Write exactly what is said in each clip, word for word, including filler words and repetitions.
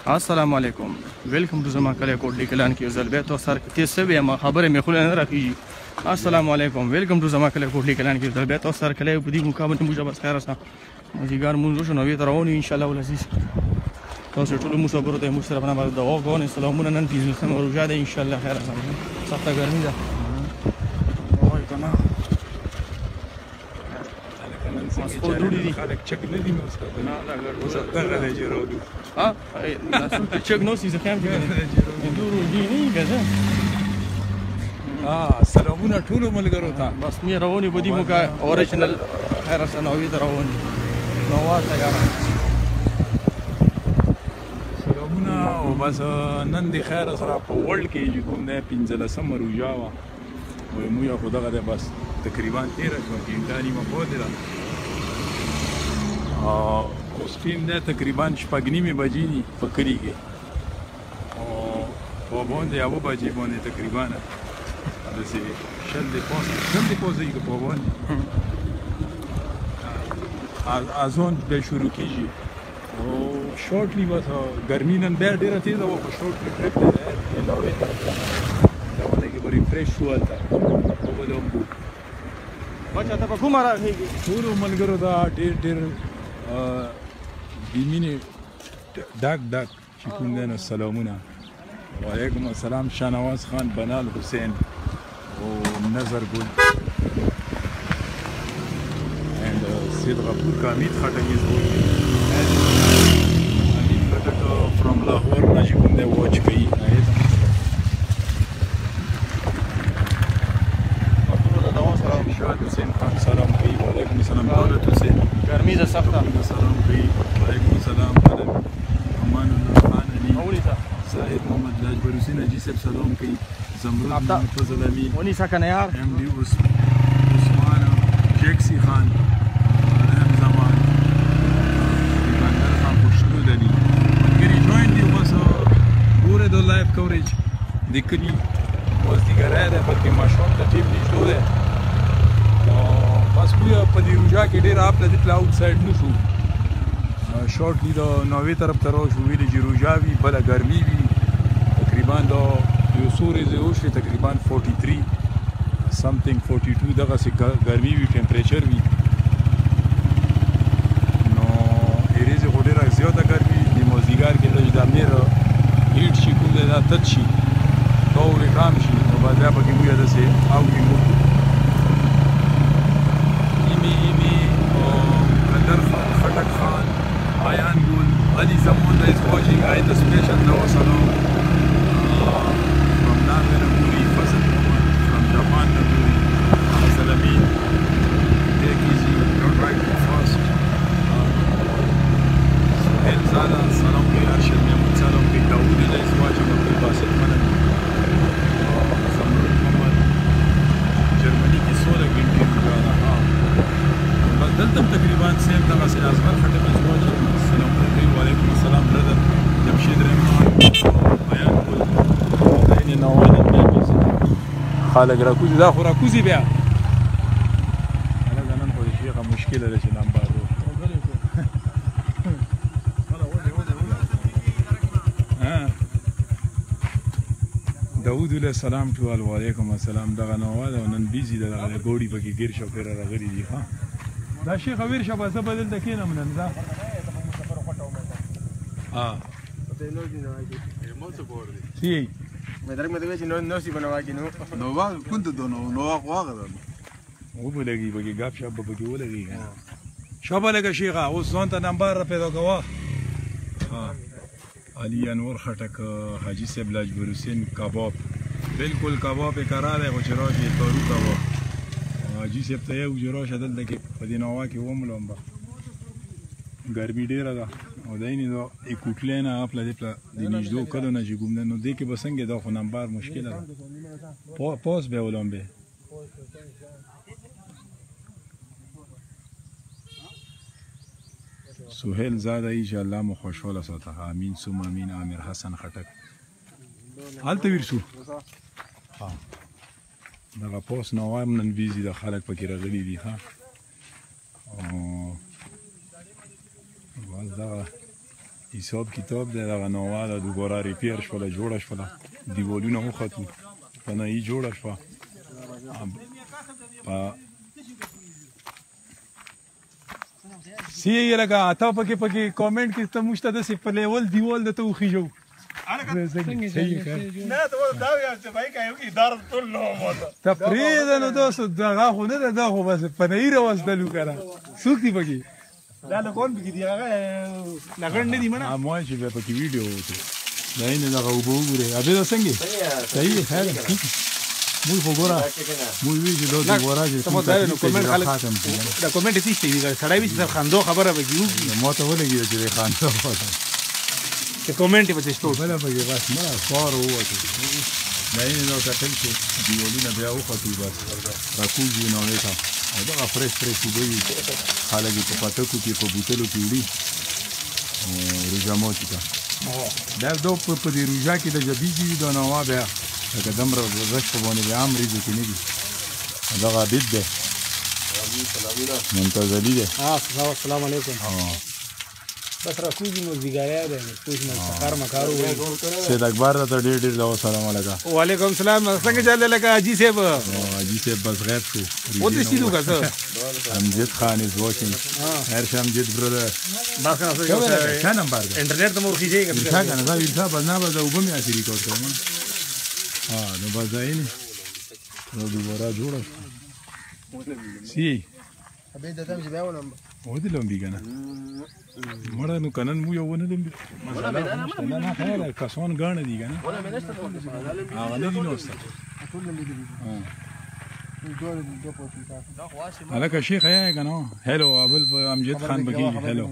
السلام علیکم ویلکم ټو زما کلی کوټلی کلان کې یو ځل بیا تو سر تیز سوی یم خبرې مې خوله نه راکېږي. السلام علیکم ویلکم ټو زما کلی کوټلی کلان کې یو ځل بیا تو سر کلی په دې مقابل موږ بس خیر سره مازیګر مونږ وشو نو وی تر روان ان شاء الله العزیز تاسو ټول مصبر ته موږ سره په نامه دعا کوو. سلامونه نن پنځه سم روزه ده ان شاء الله خیر سره سخته ګرمي ده وای کنه خو دوړي دي خلک چک نه دي نو څه نه لا ګر دغه نه جوړو ها تاسو چک نو سي ځکه هم کې دوړو دي نه کزه ها سلامونه ټول ملګرو ته بس مې رواني په دې موکا اوریجنل خیر سره نو وی رواني نو واته یاره سلامونه او بس نن د خیر سره په ورلد کې چې کوم نه پنځلسم روزه وه وایي موږ خو دغه دی بس تقریبا تېره شوه ګنټه نیمه پاتې ده اوس ټیم دی تقریبا شپږ نیمې بجې دي په کلي کې او په باندې یوه بجې باندې تقریبا داسې شل دې پاسه شل دې پاسه یې که په باندې اذان بیا شروع کېږي او شورټلی بس ګرمي نن بیا ډېره تېزه وه په شورټلی ټریپ دی ناوې ته دغه کې به ریفریش شو هلته اوبه د اوبو بچه ته په کومه راغېږي ټولو ملګرو ته ډېر ډېر بې مینې ډک ډک چې کوم دی نو سلامونه وعلیکم السلام شاهنواز خان بنال حسین او نظر ګل and uh, سید غفور کا امید خټک is watching امید خټک from لاهور نه چې کوم دی واچ کوي شاد حسین خان سلام کوي وعلیکم السلام دولت حسین ګرمي ده سخته سلام کوي وعلیکم السلام امان الله خان علي صاحب محمد لاجبر حسین حاجي صاحب سلام کوي زمرد محمد فضل امین ونیسه کنه یار ام ډي عثمان جیکسي خان رحم زمان بندر خان خوشنو دلی ملګري جوین دي بس ګوره د لایف کوریج د کلي اوس دیګری دی بلکې ماشوم ته ټیپ نږدې دی بس موږ په دې روژه کې ډېر اپ لدې پله آوټ سایډ نه شو شورټلی د ناوې طرف ته راشو ویلې چې روژه وي بله ګرمي وي تقریبا د یو څو ورځې وشوې تقریبا فورټي تھري سمثینګ فورټي ټو دغسې ګرمي وي ټمپریچر وي نو ورځې خو ډېره زیاته ګرمي د مازدیګر کې لږ د امیر هیټ شي کوم دی دا تت شي دا ورې کام شي نو بعد بیا پکې موږ داسې آوټینګ وکړو Khatak Khan, Ayan Gul, Ali Zamunda is watching. I the special Nawa Salam uh, from Nagar Naguri, Fasal Mohammed from Japan Naguri, Fasal Amin. Take easy, don't ride too fast. Suhail Zada, Salam Ki Arshad Mehmud Salam Ki Dawood is watching. Abdul Basit Manan, Zamrud Mohammed, Germany ki sola ginti Rujana. دلته تقریبا سیم دغه سي اصغر خټک ازواج السلام علیکم وعلیکم السلام برادر جمشید رحمان بیان کول دینه نوانه بیا خالق راکوزي دا خو راکوزي بیا انا نن خو شي غو مشکله ده چې نمبر ها داوود علیه السلام ټول وعلیکم السلام دغه نواله نن بیزی دغه ګوډي پکې ګیر شو پیر راغلی دي ها دا شیخ ویر شبه زه بدل د کینم نن دا ها سی مې درک مې دوی چې نو نو سی بنواګي نو نو وا كنت دونو نو واغه ده و بلګي بګي غاب شاب بګي ولګي شابه لګه شیخه اوس ځان ته نمبر پیدا کوا ها علي انور خټک حاجی صاحب لاجبر حسین کباب بالکل کباب کرا ده او چراجي تورو کباب حاجی صاحب ته یو جوړه شدل دغه په دې نوا کې وملم با ګرمي ډیره ده او داینې نو اکوټلینه خپل دې په دې نږدې کډو نه چې ګوم نو دې کې بسنګ دا خو نمبر مشکل ده پوس به ولوم به سهیل زاده ان شاء الله مو خوشاله ساته امين ثم امين عامر حسن خټک حالت ورسو ها دغه پوس نو وایم نن بیزی د خلک پکې راغلي دي ها او باز دغه حساب کتاب دی دغه ناوه ده دوباره ریپیر شوله جوړه شوله دیوالونه وختو پناهي جوړه شوه په سی یې لکه تا پکې پکې کامنټ کې ته موږ ته داسې په لیول دیوال د ته وخیژو ته پرېږده نو داسې دغه خو نه ده دا خو بس پنهي راوستلو که نه څوک دي پکې دا لګون پکې دي هغه لګن نه دي منه هم وایي چې بیا پکې ویډیو وکړو دا یې نه دغه اوبه وګورې ابې دا څنګه صحیح دی خیر موږ خو ګوره موږ وی چې دا دیواره چې کوم تکلیف دی خاتم دا کومنټ هیڅ دی سړی وي چې خندو خبره وکړي ما ته ولګېده چې د خاندو چې کومنټ یې پکې شته بله پکې بس مړه خوار ووتو دا یې نه کتل چې دیوالونه بیا وختو بس راکوږي ناوې ته او دغه فرش فرش اوبه وي خلک یې په پټکو کې په بوتلو کې وړي روژه ماتي ته دا دا په دې روژه کې د جبیږي وي دا ناوه بیا لکه دومره رش په باندې بیا هم ریزو کې نه دي دغه عبید دی ممتاز علي دی السلام علیکم بس راکوږي نو زیګاریا دی کوم سفر مکارو سید اکبر ته ډېر ډېر له سلام علیکم وعلیکم السلام څنګه چل لکه حاجی صاحب حاجی صاحب بس غیب شو What is he doing, sir? Amjad Khan is watching. Hersh Amjad brother. Bas kana sir. Kya number है? Internet तो मोर खींचेगा. क्या करना था? इल्सा बजना बजा ऊपर में आती रिकॉर्ड करना. हाँ तो बजा ही नहीं. तो दोबारा जोड़ा. सी. अबे दादा मुझे बैठो ना. वो तो लंबी का ना. मरा नु कनन मुझे वो नहीं लंबी. मसाला ना ना है ना कौन गाने दी का ना. हाँ वाले दिन होता. हाँ. هلکه شیخ یې که نه هلو ابل امجد خان بکیږي هلو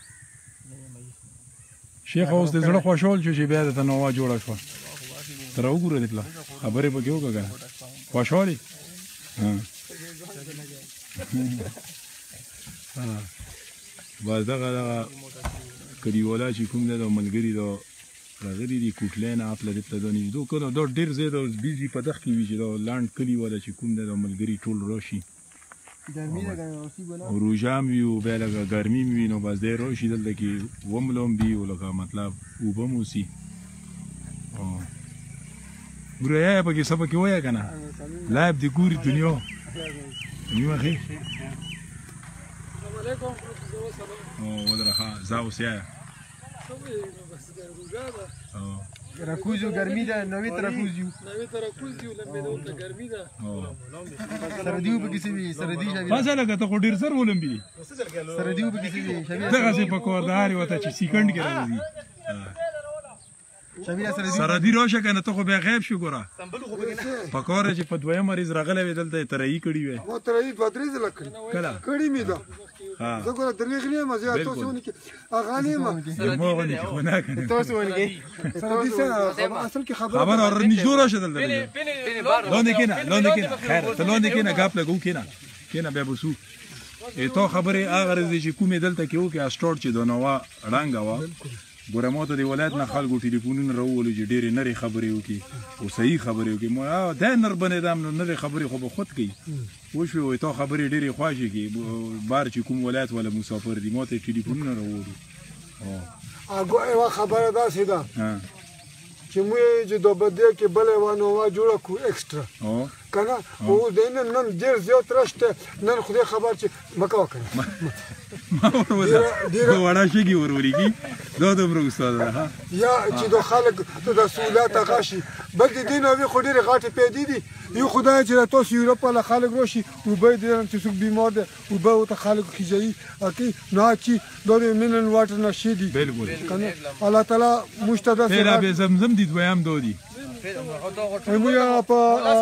شیخ اوس د زړه خوشحال شو چې بیا درته نوه جوړه شوه ته راوګوره دې پله خبرې پکې وکړه که نه خوشحال یې بس دغه دغه کلیوالا چې کوم دی د ملګري د راغلي دي کوټلی نه اپله دې ته دا نږدو کله دا ډېر ځای د بیزي په دغ کې وي چې دا لنډ کلي والا چې کوم دی د ملګري ټول راشي روژه هم وي او بیا لکه ګرمي هم وي نو بس دی راشي دلته کې ومله هم وي او لکه مطلب اوبه هم اوسي ګوره یا پکې څه پکې وایه که نه لایب دې ګوري دنیا نیمه ښې ودره ښه زه اوس یایه Rakuzio garmi da, novi rakuzio. Novi rakuzio, lembe da ulta garmi da. Saradiu pe kisi bi, saradi shabi. Masa lagا ته خو ډیر سر ولمبي دي. Saradiu pe kisi bi, shabi. دغه سي په کورداري وته چې سیکنډ کې راځي. shabi saradiu. سرادي راشه کنه ته خو بیا غیب شو ګوره. په کوره چې په دویم مریض راغلی وي دلته ترایي کړي وي. ما ترایي دوه درې ځله کړي. کله؟ کړي مې ده. زه ګوره درویغ نه یم زه تاسو ونه کې هغه نه یم. ما ونه خو نه کنه. تاسو ونه کې. سرادي سره اصل کې خبره. خبر اور نږدې راشه دلته. لاندې کېنه لاندې کېنه خیر ته لاندې کېنه غاپ لګو کېنه کېنه بیا بوسو. ته خبرې هغه ورځې چې کومې دلته کې وکړې اسټور چې د نوه ړنګه وه ګوره ما ته د ولایت نه خلکو ټلیفونونه راوولو چې ډېرې نرې خبرې وکړي او صحیح خبرې وکړي ما دا نر بنېدم نو نرې خبرې خو به خود کوي وشوې وایي تا خبرې ډېرې خوښې کړي بار چې کوم ولایت والا مسافر دي ما ته یې ټلیفونونه راوولو هغه یوه خبره داسې ده چې موږ چې د بدې کې بله یوه نوه جوړه کړو اکسټرا که نه او د نن ډېر زیات رش دی نن خدای خبر چې مه کوه که نه ما وړه شګې ور ولیکي دا دومره استاده ده یا چې د خلک د سهولت هغه شي بلکې دې نوې خو ډېرې غټې پیدې دي یو خدای چې تاسو یورپ والا خلک راشي اوبه یې دیدم چې څوک بیمار دی اوبه ورته خلک خیژوي اکې نه چې دا د منرل واټر نه شي دي بالکل الله تعالی موږ ته داسې پیره بې زمزم دي دویم دو دي موږ په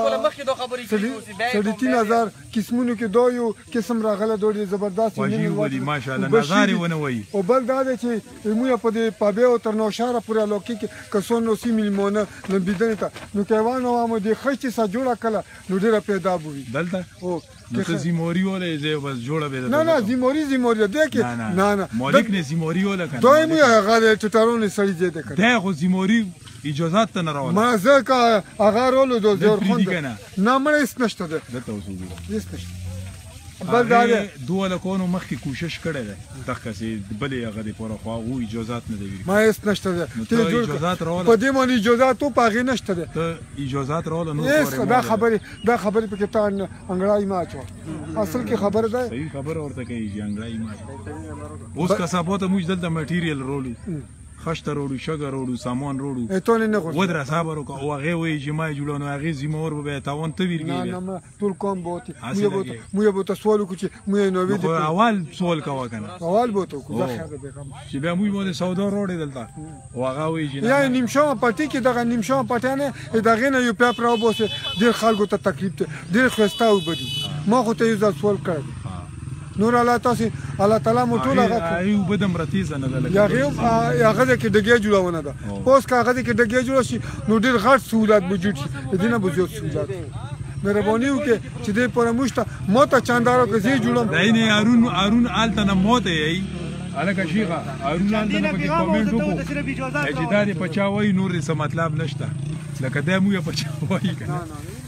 ساډه تین هزار قسمونو کې دا یو قسم راغلی دا ډېر زبردست ماشاءالله نظارې ونه وایي او بل دا دی چې موږ په دې پابې او تر نوشهره پورې علاقې کې که څو نوسي میلمانه لمبېدنې ته نو که یوه نوه مو دې خښتې سه جوړه کړله نو ډېره پیدا به وي دلته نو ته زیموري وله یې زه بس جوړه به نه نه زیموري زیموري دی کې نه نه مالک نه زیموري وله که دا یې موږ هغه د ټټرونې سړي ځای دی که دی خو زیموري اجازات ته نه راوله ما زه که هغه رولو د زورخون نه مړه هېڅ نشته دی دلته اوس وګوره هېڅ نشته بل دا دی دوه لکونو مخکې کوشش کړی دی دغسې بلې هغه دی پوره خو هغو اجازات نه دی ما هېڅ نشته دی نو ته اجازات راوله په دې باندې اجازات و په هغې نشته دی ته اجازات راوله نور هېڅ دا خبرې دا خبرې پکې تا انګړایي مه اچوه اصل کې خبره ده صحیح خبره ورته کوي چې انګړایي مه اوس که سبا ته موږ دلته مټیریل رولو خشته روړو شګه روړو سامان روړو ته نه غوښتل ودره صبر وکړه او هغې وایي چې ما یې جوړه نو هغې ذمه ور به بیا تاوان ته ویرګي نه نه ما ټول کوم به وتې موږ به ورته سوال وکړو چې موږ یې نوې خو اول سوال کوه که نه اول به ورته وکړو دا خیر دی بېغمه چې بیا موږ به د سودا روړې دلته او هغه وایي چې یا نیم شامه پټي کې دغه نیم شامه پټیان یې د هغې نه یو پیپ راوباسې ډېر خلکو ته تکلیف دی ډېر ښایسته اوبه دي ما خو ته یو ځل سوال کړی دی نور الله تاسو الله تعالی مو ټول هغه ایو بدم رتیزه نه ده یا غیو هغه کې دګې جوړونه ده اوس کا هغه کې دګې جوړ شي نو ډېر غټ سہولت وجود شي دینه به زیات سہولت مهرباني وکړه چې دې پر موشته مو ته چاندارو کې زی جوړم داینه هارون هارون آلته نه موته ای الکه شیخه هارون آلته نه پکې کومنټ وکړو چې دا دې پچا وای نور څه مطلب نشته لکه دا مو یې پچا وای کنه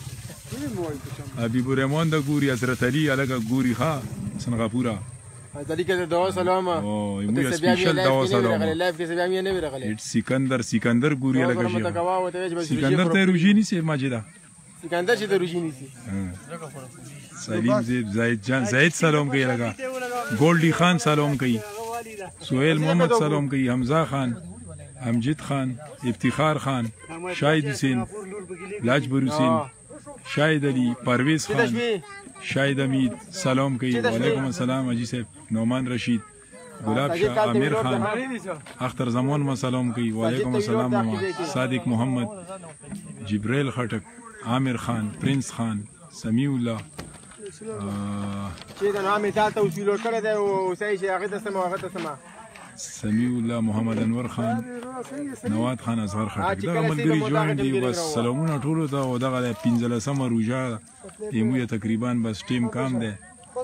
حبیب الرحمن دا ګوري حضرت علی الکه ګوري ها سنغاپورا ذلك دوا سلامه او یو سپیشل دوا سلامه لایف کې سبا مې نه ورغله سکندر سکندر ګوري الکه شیخه سکندر ته روجینی سي ماجدا سکندر چې ته روجینی سي سلیم زید زید جان زید سلام کوي لگا گولډی خان سلام کوي سہیل محمد سلام کوي حمزه خان امجد خان افتخار خان شاهد حسین لاجبر حسین شاهد علی پرویز خان شاهد امید سلام کوي وعلیکم السلام حاجی صاحب نعمان رشید گلاب شاه عامر خان اختر زمان ما سلام کوي وعلیکم السلام ماما صادق محمد جبرائیل خټک عامر خان پرنس خان سمیع الله چې دا نام ته تاسو ویلو کړی دی او صحیح شي هغه ته سم هغه ته سم سمیع الله محمد انور خان نواد خان اصغر خټک دا ملګری جوړ دی بس سلامونه ټولو ته او دغه پنځلسمه روژه ایمو تقریبا بس ټیم کام دی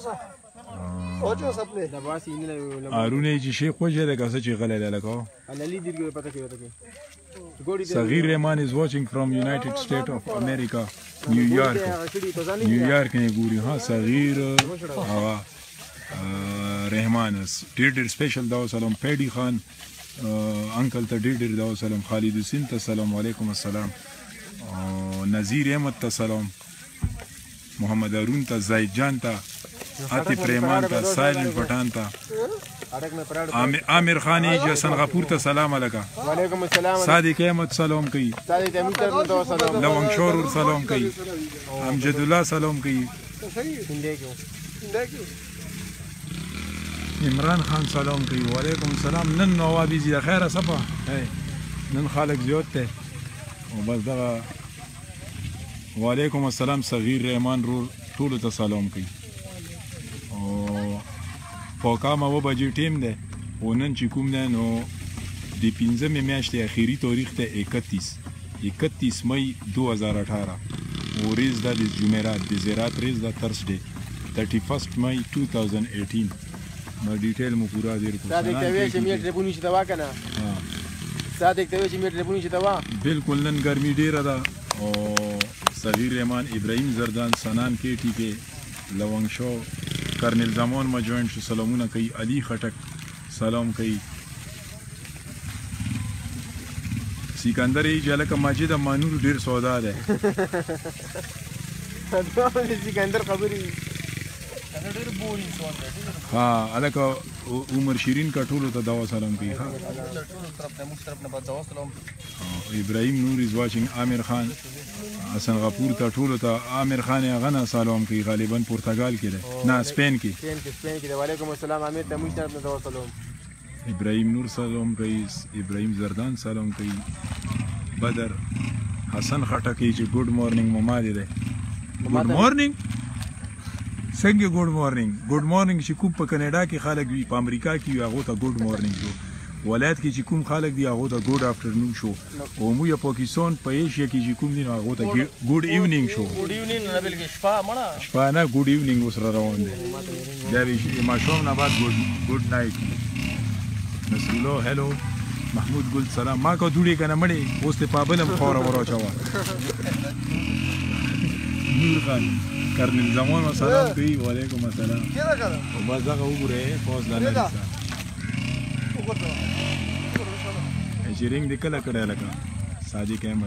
هارون چې شیخ وجه ده که څه چې غلی دی لکه صغیر رحمان is watching from United States of America New York New York نه ګوري ها صغیر هوا رحمان ډېر ډېر سپیشل دا سلام پیډي خان انکل ته ډېر ډېر دا سلام خالد حسین ته سلام علیکم السلام نذیر احمد ته سلام محمد هارون ته زید جان ته عاطف رحمان ته سایل پټان ته عامر خان جو سنغاپور ته سلام علیکم وعلیکم السلام صادق احمد سلام کوي صادق احمد ته سلام لونگ شور سلام کوي امجد الله سلام کوي عمران خان سلام کوي وعلیکم السلام نن نوابی زی خیره صفه نن خالق زیات ته او بس دغه وعلیکم السلام صغیر رحمان رو ټولو ته سلام کوي او پاکامه و بجې ټیم دی او نن چې کوم دی نو د پنځمې میاشتې اخري تاریخ ته اکتیس اکتیس مئی دو هزار اٹھارہ او ریز دا د جمعرات د زیرات ریز دا ترسډے تھرٹی فسٹ مئی ټو تھاؤزنڈ ایٹین نو ډیټیل مو پورا دیر کو صادق ته وی چې میټ ربونی شته وا کنه ها صادق ته وی چې میټ ربونی شته وا بالکل نن ګرمي ډیره ده او صغیر رحمان ابراهیم زردان سنان کې ټی کې لونگ شو کرنل زمان ما جوائن شو سلامونه کوي علی خټک سلام کوي سکندر ای جلک ماجد مانور ډیر سودا ده سکندر خبري ها الکه عمر شیرین کا ټولو ته دوا سلام کوي ها ابراهیم نور از واچینګ عامر خان حسن غفور ته ټولو ته عامر خان غنا سلام کوي غالبا پرتګال کې ده نه سپین کې سپین کې سپین کې وعلیکم السلام عامر ته موږ طرف نه دوا سلام ابراهیم نور سلام کوي ابراهیم زردان سلام کوي بدر حسن خټکی چې ګډ مورنینګ مما دی ده ګډ مورنینګ څنګه ګډ مورنینګ ګډ مورنینګ چې کوم په کینیډا کې خلک وي په امریکا کې وي هغه ته ګډ مورنینګ شو ولایت کې چې کوم خلک دی هغه ته ګډ افټرنون شو او مو یا پاکستان په ایشیا کې چې کوم دی هغه ته ګډ ایونینګ شو ګډ ایونینګ نه بلکې شپه مړه شپه نه ګډ ایونینګ وسره روان دی دا وی ما شوم نه بعد ګډ ګډ نایټ نسلو هلو محمود ګل سلام ما کو دوړي کنه مړي اوس ته پابلم خور ورو چوا نور خان کرنل زمان و سلام کوي وعلیکم السلام او بس دغه وګوره پوز دانه دي چې رنګ دې کله کړه لکه صادق احمد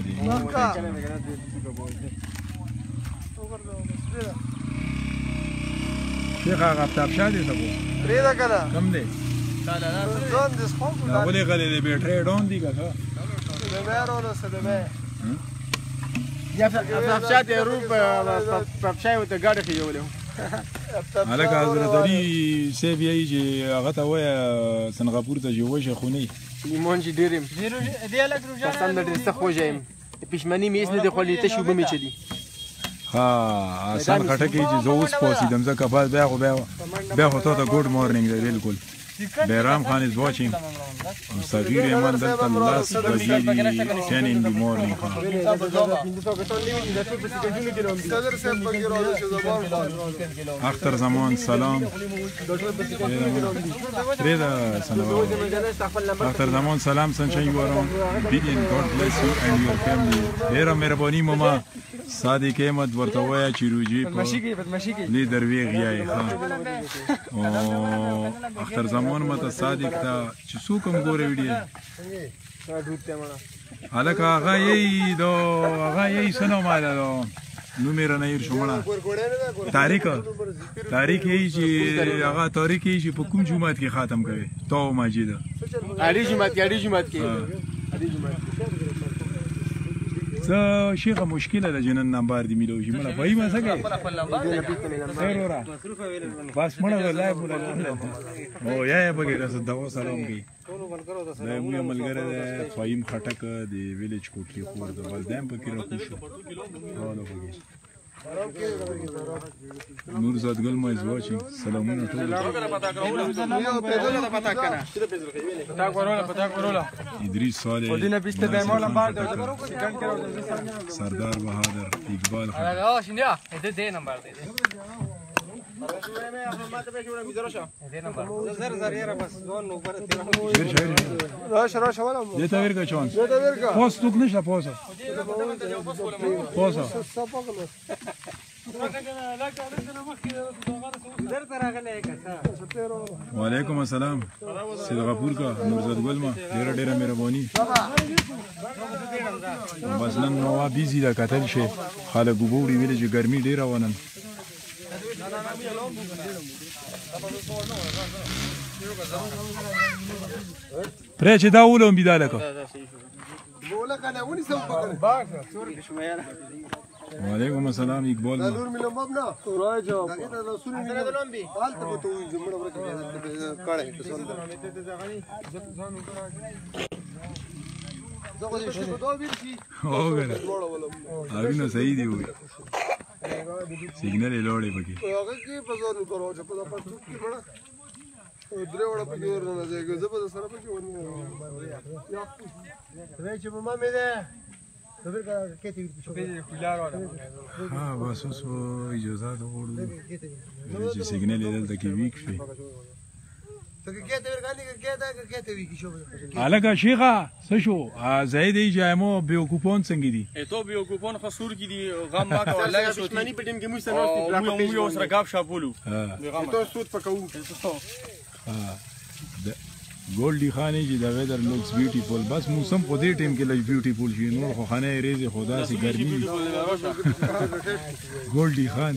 شیخ هغه افتاب شاه دی ته پرېږده که نه کم دی ځان دې سپم کړو ولې غلی دی بیټرۍ ډاون دي که ښه سلمې راوړه سلمې یا افشا ته رو په افشا ته ګاډه خېولې هلکه حضرت علي صاحب یایي چې هغه ته وایه سنغاپور ته چې وشه خو نه لیمون چې ډېر یم قسم د ډېر سخت وږی یم پښمني مې هېڅ نه دی خوړلی تش اوبه مې چلي ها آسان خټکی چې زه اوس پوسېدم ځکه بس بیا خو بیا بیا خو تا ته ګوډ مارنینګ دی بلکل Behram Khan is watching. Sagir Ahmad at the last Bajiri, ten in the morning. Akhtar Zaman Salam. Reza Salam. Akhtar Zaman Salam, sunshine you are on. Billion, God bless you and your family. Era Merboni Mama. Sadiq Ahmad Vartawaya Chiruji. Leader Vegya. Oh, Akhtar Zaman. مون مته صادق تا چې څوک هم ګوره ویډیو هلکه هغه یې دو هغه یې څه نوم دی دو نوم یې رانه هېر شو مړه تاریک تاریک یې چې هغه تاریک یې چې په کوم جومات کې ختم کوي تو ماجد اړي جومات کې اړي جومات کې څه شیخه مشکله ده جنن نمبر دی میلو شي مړه وایي ما څه کوي خیر ورا بس مړه ولای بوله او یا یا بګی راځه دوا سلام کوي دا مو ملګری دی فایم خټک دی ویلیج کوټلی خور د ولدام پکې راکو شو حالا بګی نور زادګل ما از واچینګ سلامونه ټول ادریس صالح سردار بهادر اقبال راشه راشه ولا دیتا ورکا چون پاس توک نشه پاسا پاسا وعلیکم السلام سید غفور کا نورزاد ګل ما ډیره ډیره مهرباني بس نن نو بیزی دا کتل شي خلک وګوري ویل چې ګرمي ډیره ونن پرې چې دا ولوم بيداله کو وعلیکم السلام اقبال نور ملو مبنا راي جواب دا رسول الله لومبي حالت به تو زمړه ورته کړه پسند زغه دې شي په دوه ورشي او غره اګه نو صحیح دی وي سیګنل لوړې پکې هغه کې په زور نو کارو چې په پټو کې مړه درې وړه پکې ورنه ځای زه په سره پکې ورنه یا چې په ما مې ده ها بس اوس اجازه غواړو چې سیګنل یې دلته کې ویک شي هلکه شیخه څه شو زید یې جایمو بیوکوپون څنګه دي تو بیوکوپون خسور کې دي غم ما کو الله شو دښمنی په ټیم کې موږ سره نو مو یو سره غاب شاپولو تو سود پکاو ګولډي خانې چې دا ویدر لوکس بیوټیفول بس موسم خو دې ټیم کې لږ بیوټیفول شي نور خو خانه ریزې خدا سي ګرمي ګولډي خان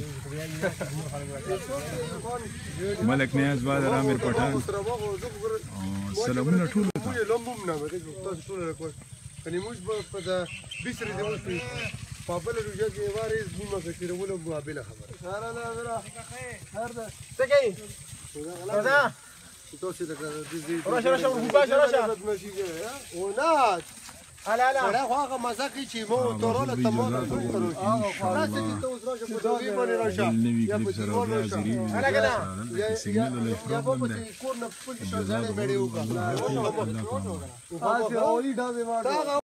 ملک نیاز بادر عامر پټان سلامونه ټول ته کني موږ په دا بيسري دی وځي پاپل روجه کې واري نیمه کې ورولو مقابله خبره سره دا ورا هر دا څه کوي دا توسي دا راشه راشه ورغوباشه راشه ونات هلا هلا سره هغه مزه کوي چې مو تورونه تمام کړو راشه چې توس راشه په دوی باندې راشه نوی کلیپ سره بیا حاضرې هلا کله سیګنل له پرابلم ده کور نه پولیس ځای بیړې وکړه او اولي دا